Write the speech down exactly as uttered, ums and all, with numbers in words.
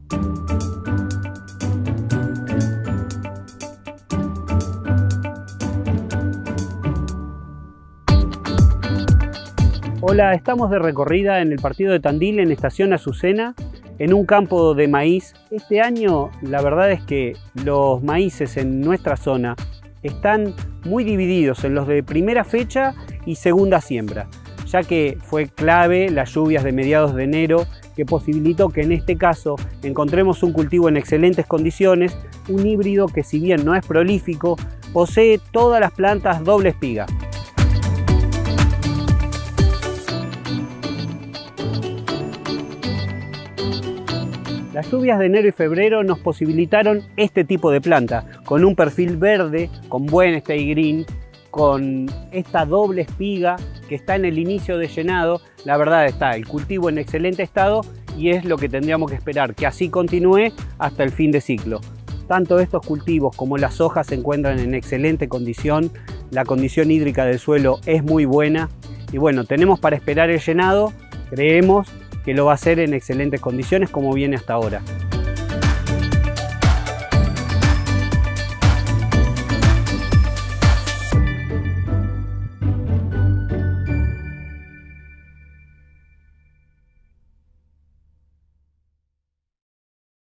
Hola, estamos de recorrida en el partido de Tandil, en Estación Azucena, en un campo de maíz. Este año la verdad es que los maíces en nuestra zona están muy divididos en los de primera fecha y segunda siembra, ya que fue clave las lluvias de mediados de enero que posibilitó que en este caso encontremos un cultivo en excelentes condiciones, un híbrido que si bien no es prolífico, posee todas las plantas doble espiga. Las lluvias de enero y febrero nos posibilitaron este tipo de planta, con un perfil verde, con buen stay green, con esta doble espiga que está en el inicio de llenado. La verdad está el cultivo en excelente estado y es lo que tendríamos que esperar, que así continúe hasta el fin de ciclo. Tanto estos cultivos como las hojas se encuentran en excelente condición, la condición hídrica del suelo es muy buena y bueno, tenemos para esperar el llenado, creemos que lo va a hacer en excelentes condiciones como viene hasta ahora.